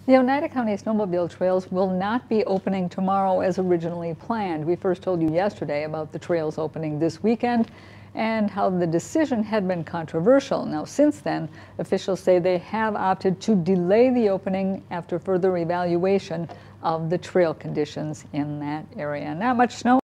The Oneida County snowmobile trails will not be opening tomorrow as originally planned. We first told you yesterday about the trails opening this weekend and how the decision had been controversial. Now, since then, officials say they have opted to delay the opening after further evaluation of the trail conditions in that area. Not much snow